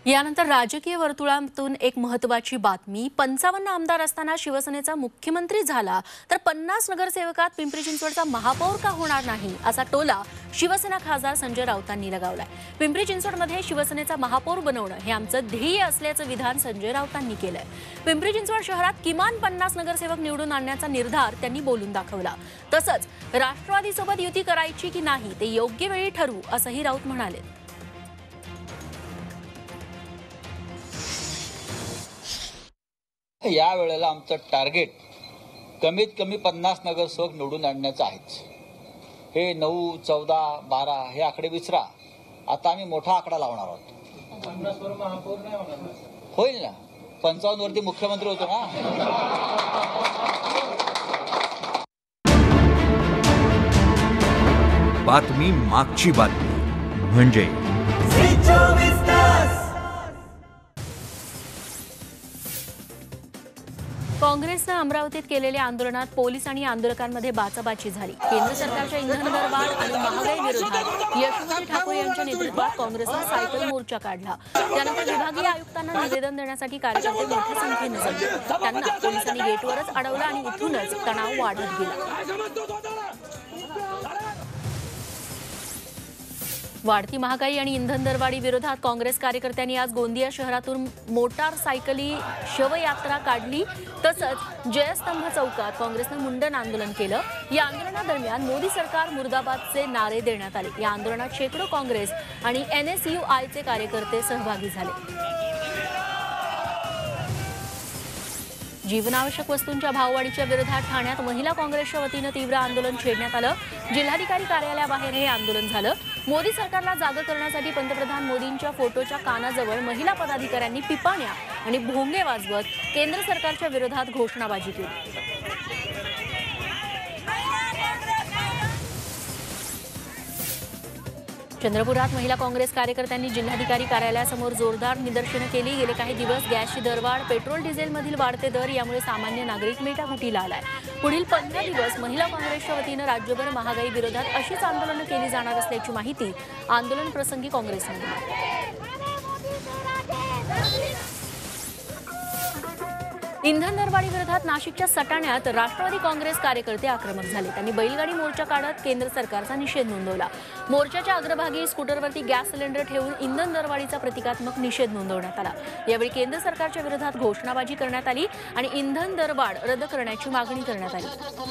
यानंतर राजकीय वर्तुळातून एक महत्त्वाची बातमी। 55 आमदार असताना शिवसेनेचा मुख्यमंत्री झाला तर 50 नगरसेवकात पिंपरी चिंचवडचा महापौर का होणार नाही असा टोला शिवसेना खासदार संजय राऊतांनी लगावलाय। पिंपरी चिंचवडमध्ये शिवसेनेचा महापौर बनवणं हे आमचं ध्येय असल्याचं विधान संजय राऊतांनी केलंय। पिंपरी चिंचवड शहरात किमान 50 नगरसेवक निवडून आणण्याचा निर्धार त्यांनी बोलून दाखवला। तसंच राष्ट्रवादीसोबत युती करायची की नाही ते योग्य वेळी ठरवू असंही राऊत म्हणाले। या वेळेला आमचं टार्गेट कमीत कमी 50 नगरसेवक निवडून आणण्याचं आहे। हे 9, 14, 12 हे आकडे विसरा। आता आम्ही मोठा आकडा लावणार आहोत। 50 वर महापौर नाही होणार, होईल ना। 55 वरती मुख्यमंत्री होतो ना। बातमी मागची बातमी म्हणजे काँग्रेसने अमरावतीत केलेल्या आंदोलनात पोलीस आणि आंदोलकांमध्ये बाचाबाची झाली। केंद्र सरकारच्या इंधन दरवाढ आणि महागाई विरोधात यशोमती ठाकूर यांच्या नेतृत्वात काँग्रेसने सायकल मोर्चा काढला। त्यानंतर विभागीय आयुक्तांना निवेदन देण्यासाठी कार्यकर्ते मोठ्या संख्येने जमले। त्यांना पोलिसांनी गेटवरच अडवलं आणि इथूनच तणाव वाढत गेला। वाढती महागाई आणि इंधन दरवाढी विरोधात काँग्रेस कार्यकर्त्यांनी आज गोंदिया शहरातून मोटारसायकली शवयात्रा काढली। तसंच जयस्तंभ चौकात काँग्रेसने मुंडन आंदोलन केलं। या आंदोलनादरम्यान मोदी सरकार मुर्दाबादचे नारे देण्यात आले। या आंदोलनात शेकडो काँग्रेस आणि NSUIचे कार्यकर्ते सहभागी झाले। जीवनावश्यक वस्तूंच्या भाववाढीच्या विरोधात ठाण्यात महिला काँग्रेसच्या वतीनं तीव्र आंदोलन छेडण्यात आलं। जिल्हाधिकारी कार्यालयाबाहेर हे आंदोलन झालं। मोदी सरकारला जागं करण्यासाठी पंतप्रधान मोदींच्या फोटोच्या कानाजवळ महिला पदाधिकाऱ्यांनी पिपाण्या आणि भोंगे वाजवत केंद्र सरकारच्या विरोधात घोषणाबाजी केली। चंद्रपुरात महिला काँग्रेस कार्यकर्त्यांनी जिल्हाधिकारी कार्यालयासमोर जोरदार निदर्शनं केली। गेले काही दिवस गॅसची दरवाढ, पेट्रोल डिझेलमधील वाढते दर यामुळे सामान्य नागरिक मेटाकुटीला आलाय। पुढील 15 दिवस महिला काँग्रेसच्या वतीनं राज्यभर महागाई विरोधात अशीच आंदोलनं केली जाणार असल्याची माहिती आंदोलन प्रसंगी काँग्रेसने दिली। इंधन दरवाढी विरोधात नाशिकच्या सटाण्यात राष्ट्रवादी काँग्रेस कार्यकर्ते आक्रमक झाले। त्यांनी बैलगाडी मोर्चा काढत केंद्र सरकारचा निषेध नोंदवला। मोर्चाच्या अग्रभागी स्कूटरवरती गॅस सिलेंडर ठेवून इंधन दरवाढीचा प्रतिकात्मक निषेध नोंदवण्यात आला। यावेळी केंद्र सरकारच्या विरोधात घोषणाबाजी करण्यात आली आणि इंधन दरवाढ रद्द करण्याची मागणी करण्यात आली।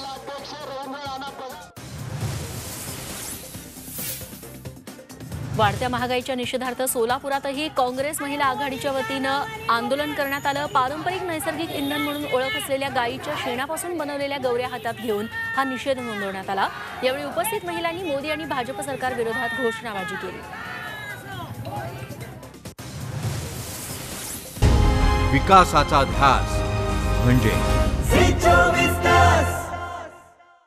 वाढत्या महागाईच्या निषेधार्थ सोलापुरातही काँग्रेस महिला आघाडीच्या वतीनं आंदोलन करण्यात आलं। पारंपरिक नैसर्गिक इंधन म्हणून ओळख असलेल्या गायीच्या शेणापासून बनवलेल्या गवऱ्या हातात घेऊन हा निषेध नोंदवण्यात आला। यावेळी उपस्थित महिलांनी मोदी आणि भाजप सरकार विरोधात घोषणाबाजी केली। विकासाचा ध्यास म्हणजे